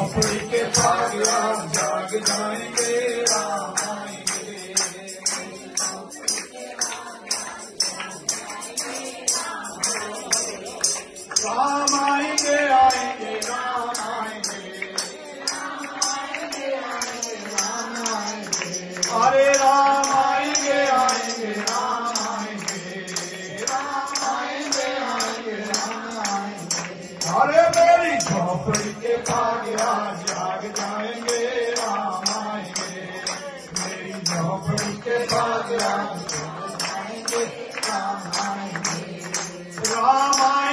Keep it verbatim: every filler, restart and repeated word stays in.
झोपड़ी के भाग आज जाग जाएंगे, राम आएंगे। राम आएंगे, आएंगे, राम आएंगे, अरे राम आएंगे, आएंगे, राम आएंगे, राम आएंगे, आएंगे, राम आएंगे। अरे मेरी झोपड़ी के भाग आज जाग जाएंगे, राम आएंगे। मेरी झोपड़ी के भाग आज जाग जाएंगे, राम आएंगे, राम आएंगे।